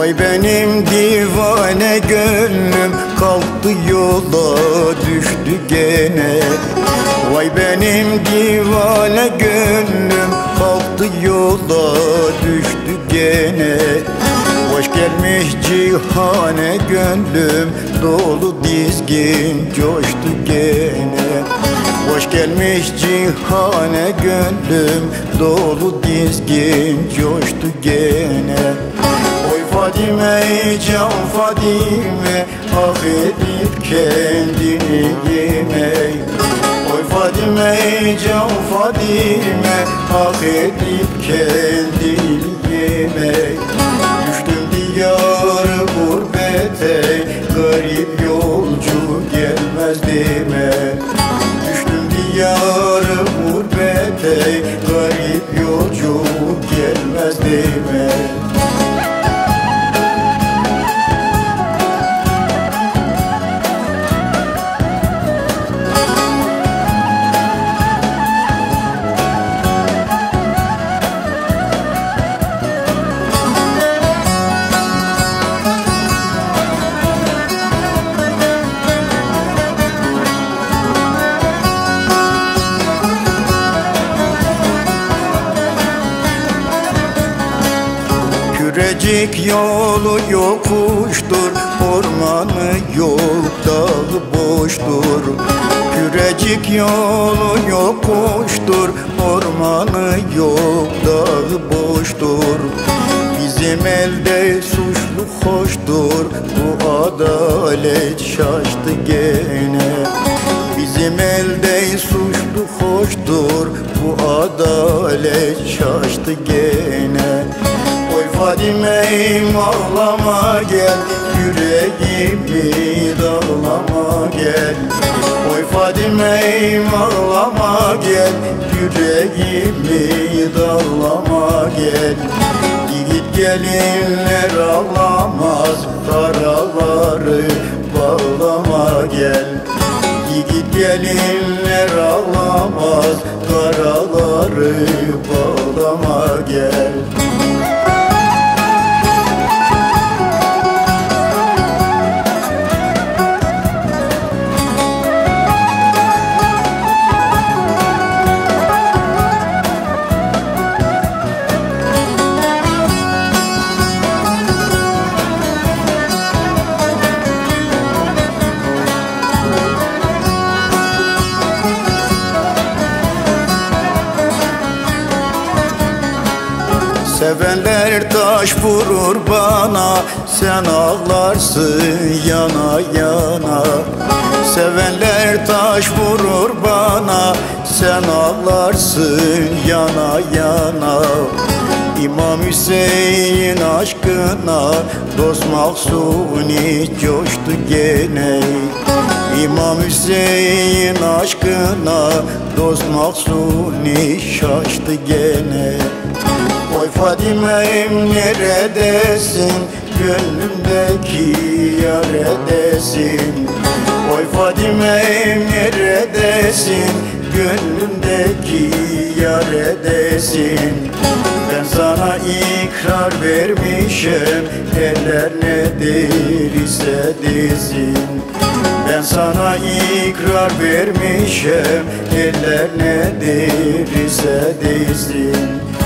Vay benim divane gönlüm kalktı yola düştü gene. Vay benim divane gönlüm kalktı yola düştü gene. Hoş gelmiş cihane gönlüm dolu dizgin coştu gene. Hoş gelmiş cihane gönlüm dolu dizgin coştu gene. Oy Fadime can Fadime ah edip kendini yeme. Oy Fadime can Fadime ah edip kendini yeme. Düştüm diyarı gurbete garip yolcu gelmez deme. Düştüm diyarı gurbete garip yolcu gelmez deme. Kürecik yolu yokuştur, ormanı yok, dağı boştur. Kürecik yolu yokuştur, ormanı yok, dağı boştur. Bizim elde suçlu hoştur, bu adalet şaştı gene. Bizim elde suçlu hoştur, bu adalet şaştı gene. Oy Fadime'yim ağlama gel, yüreğimi dağlama gel. Oy Fadime'yim ağlama gel, yüreğimi dağlama gel. Yiğit gelinler ağlamaz, karaları bağlama gel. Yiğit gelinler ağlamaz, karaları bağlama gel. Sevenler taş vurur bana, sen ağlarsın yana yana. Sevenler taş vurur bana, sen ağlarsın yana yana. İmam Hüseyin aşkına dost Mahsuni coştu gene. İmam Hüseyin aşkına dost Mahsuni şaştı gene. Oy Fadime'im neredesin, gönlümdeki yar edesin. Oy Fadime'im neredesin, gönlümdeki yar edesin. Ben sana ikrar vermişim, eller ne değilse desin. Ben sana ikrar vermişim, eller ne değilse desin.